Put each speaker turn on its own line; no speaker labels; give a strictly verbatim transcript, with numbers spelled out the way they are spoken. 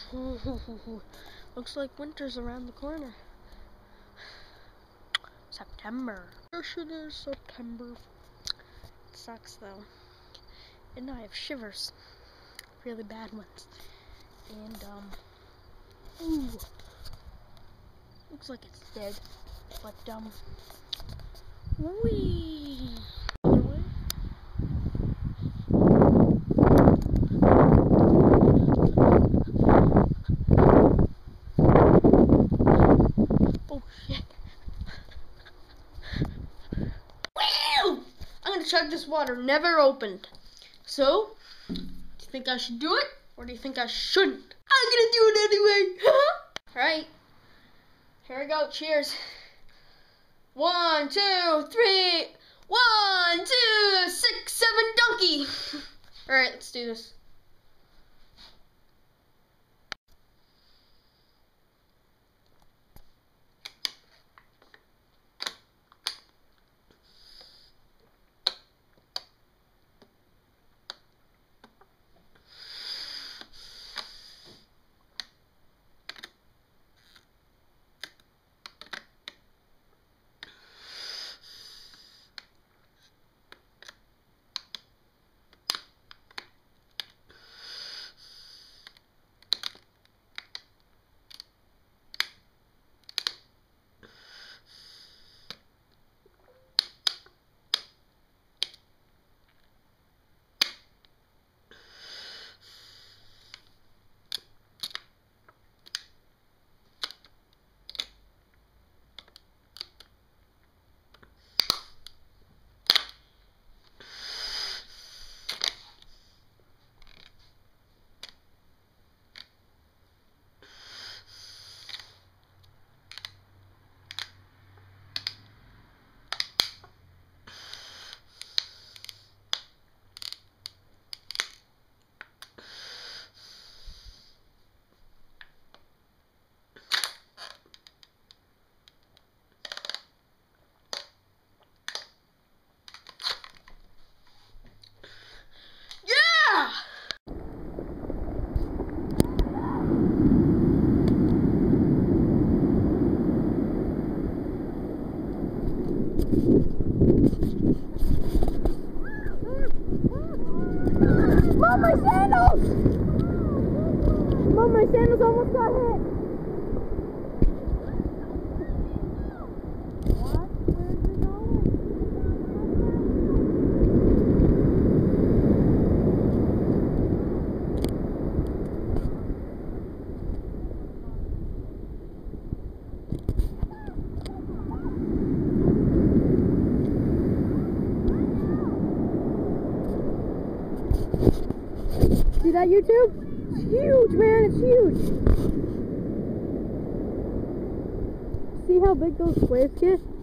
Ooh, looks like winter's around the corner. September. Yes, it is September. It sucks though. And I have shivers. Really bad ones. And, um, ooh. Looks like it's dead. But, um, whee! Other way. Oh, shit. Woo! I'm gonna chug this water. Never opened. So, do you think I should do it? Or do you think I shouldn't? I'm gonna do it anyway. Alright. Here we go. Cheers. One, two, three. One, two, six, seven, donkey. Alright, let's do this. Mom, my sandals! Mom, my sandals almost got hit. What? Where's it going? See that, YouTube? It's huge, man, it's huge. See how big those squares get?